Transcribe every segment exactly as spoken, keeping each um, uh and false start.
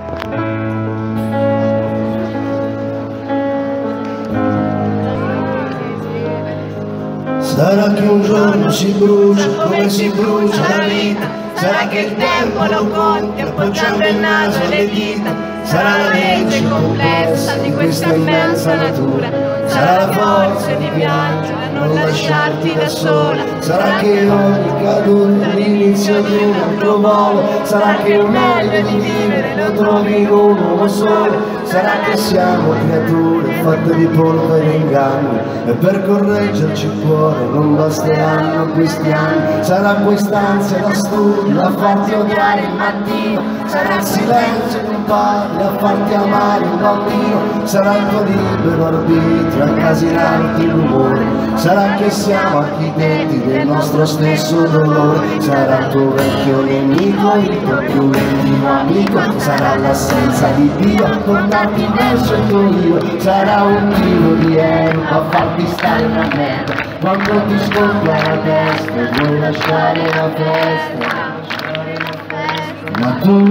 Sarà che un giorno si brucia come si brucia la vita, sarà che il tempo lo conti appoggiando il naso alle dita, sarà la legge complessa di questa immensa natura, sarà la forza di piangere a non lasciarti da sola, sarà che ogni caduta è l'inizio di un altro volo, sarà che il meglio di vivere lo trovi in un uomo solo, sarà che siamo creature fatte di polvere e inganni e per correggerci il cuore non basteranno questi anni, sarà quest'ansia da studio a farti odiare il mattino, sarà il silenzio di un padre a farti amare un bambino, sarà il tuo libero arbitrio a incasinarti il rumore, sarà che siamo architetti del nostro stesso dolore, sarà il tuo vecchio nemico, il tuo più intimo amico, sarà l'assenza di Dio a portarti verso il tuo io, sarà un chilo di erba a farti stare una merda quando ti scoppia la testa e vuoi lasciare la festa, ma tu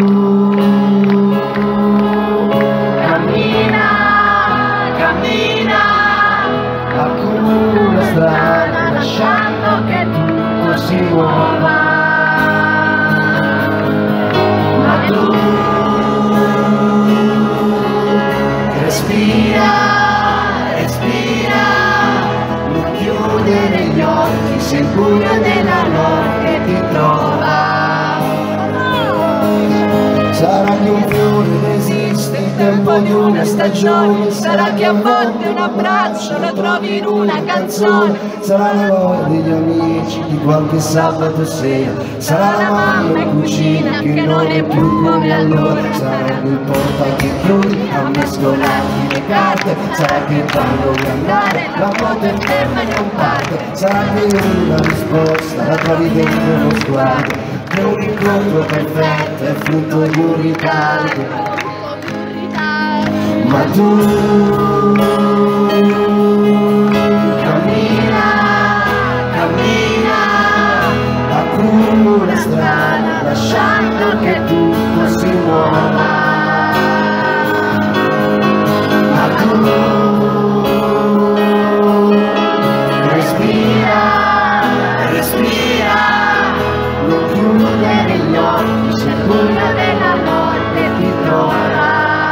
cammina, cammina, accumula strada lasciando che tutto si muova, ma tu respira, respira, non chiudere gli occhi se il buio della notte ti trova. Sarà che un fiore resiste il tempo di una stagione, sarà che a volte un abbraccio lo trovi in una canzone, sarà la voglia degli amici di qualche sabato sera, sarà la mamma in cucina che non è più come allora, sarà il porta che chiudi a mescolarti le carte, sarà che quando vuoi andare la moto è ferma e non parte, sarà che una risposta la trovi dentro lo sguardo, che un incontro perfetto è frutto di un ritardo, ma tu cammina, cammina, accumula strada lasciando che tutto si muova, ma tu respira, respira, non chiudere gli occhi se il buio della notte ti trova,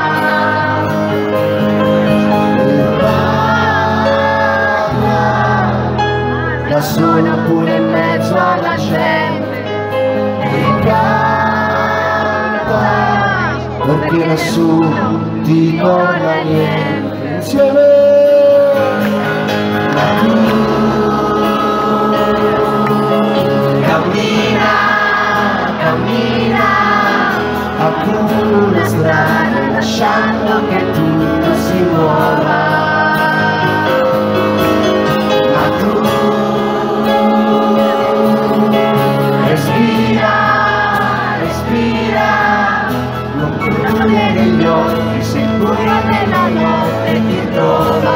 da sola pure in mezzo alla gente e canta perché nessuno ti ricorda niente insieme, ma tu cammina, cammina, accumula strada lasciando che tutto si muova, ma tu respira, respira, non chiudere gli occhi se il buio della notte ti trova,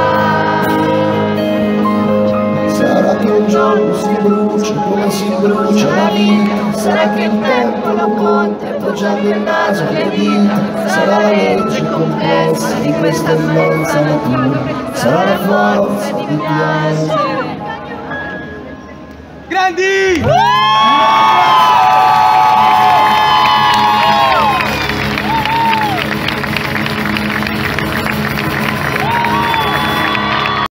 sarà che un giorno si brucia come si brucia la vita, sarà che il tempo lo conti appoggiando il naso alle dita, sarà la legge complessa di questa immensa natura, sarà la forza di piangere. Grandi!